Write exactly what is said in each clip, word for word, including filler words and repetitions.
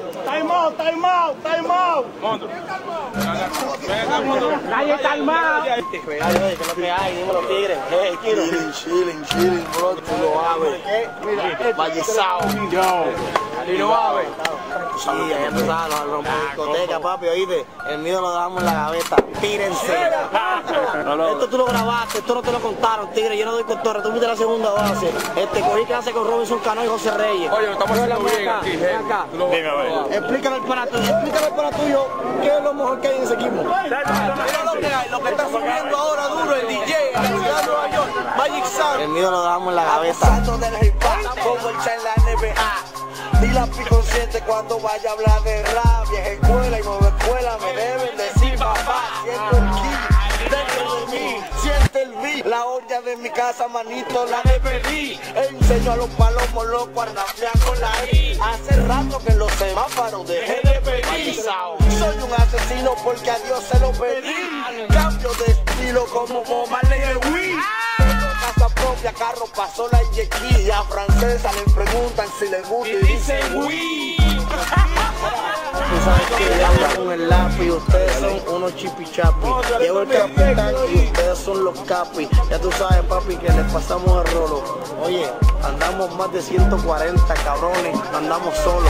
Time out, time out, time out. Mondo. Nadie calmado. ¿Qué es lo que hay? Dime los tigres. Chilling, chilling, chilling, bro. Tú lo sabes. Vallezao. Yo. ¿Y lo sabes? Sí, ya tú sabes, nos rompemos discoteca, papi, oíste. El miedo lo dejamos en la gaveta. Tírense. Esto tú lo grabaste, esto no te lo contaron, tigre. Yo no doy cotorra, tú fuiste la segunda base. Este, cogí clase con Robinson Cano y José Reyes. Oye, lo estamos haciendo bien acá, aquí, acá. Dime, a ver. Explícale al pana tuyo, explícale al pana tuyo qué es lo mejor que hay en ese equipo. Mira lo que hay, lo que está subiendo ahora duro el D J en la ciudad de Nueva York, Magic Sound. El miedo lo dejamos en la gaveta. Abusando del hip hop, como el chat en la N B A. Di la pi consciente cuando vaya a hablar de rap. Vieja escuela y nueva escuela me deben decir papá. Siento el ki, dentro de mí, siente el beat. La olla de mi casa, manito, la de pedí. Enseño a los palomos locos a rapear con la I. Hace rato que los semáforos dejé de pedir. Soy un asesino porque a Dios se lo pedí. Cambio de estilo como Marley de Wii. Casa propia, carro pasó la yequí. A francesa le preguntan si le gusta y dicen oui. Tú sabes que le habla con el lápiz, ustedes son unos chipichapi. Llevo el capitán y ustedes son los capis. Ya tú sabes, papi, que les pasamos el rolo. Oye, andamos más de ciento cuarenta cabrones, andamos solos.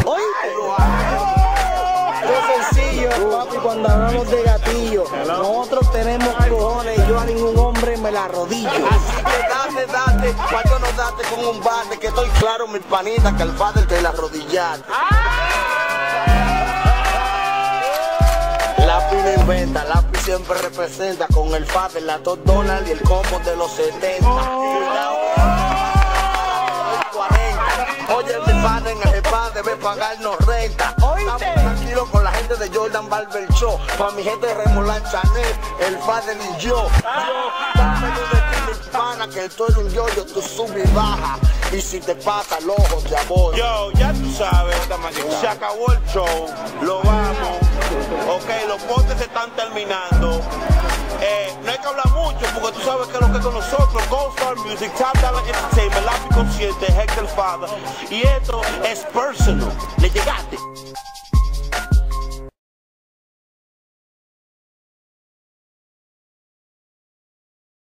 Es sencillo, papi, cuando hablamos de gatillo. Nosotros tenemos cojones, yo a ningún hombre me la arrodillo. Así que date, date, cuando no date con un bate. Que estoy claro, mi panita, que el padre te la arrodillar. Lápiz no inventa, lápiz siempre representa. Con el padre, la dos dólares y el combo de los setenta. Oye, mi padre en el spa debe pagarnos renta. Estamos tranquilos con la gente de Jordan Barber Show. Pa' mi gente de Remolan Chanel, el padre y yo. Dame de ti, mi pana, que tú eres un yo-yo, tú subes y baja. Y si te pasa el ojo, te aboy. Yo, ya tú sabes, se acabó el show, lo vamos. Ok, los postes se están terminando. Eh, no hay que hablar mucho porque tú sabes que lo que con nosotros, Gold Star Music, Top Dollar Entertainment, Lápiz Consciente, Hector Father. Y esto es personal. Le llegaste.